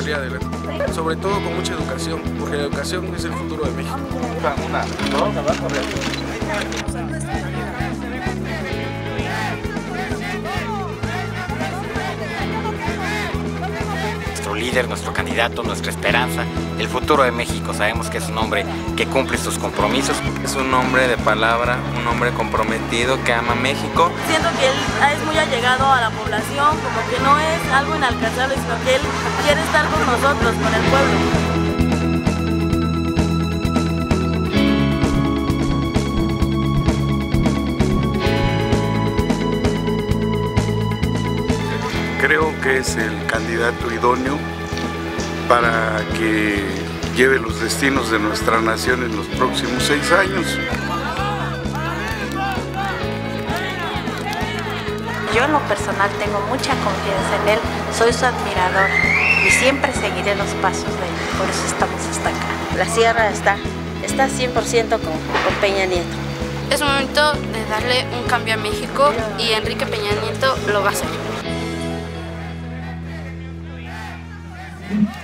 salir adelante. Sobre todo con mucha educación, porque la educación es el futuro de México. Una, dos, abajo, Nuestro líder, nuestro candidato, nuestra esperanza, el futuro de México. Sabemos que es un hombre que cumple sus compromisos. Es un hombre de palabra, un hombre comprometido que ama México. Siento que él es muy allegado a la población, como que no es algo inalcanzable, sino que él quiere estar con nosotros, con el pueblo. Creo que es el candidato idóneo para que lleve los destinos de nuestra nación en los próximos 6 años. Yo en lo personal tengo mucha confianza en él, soy su admirador y siempre seguiré los pasos de él, por eso estamos hasta acá. La sierra está 100% con Peña Nieto. Es momento de darle un cambio a México y Enrique Peña Nieto lo va a hacer.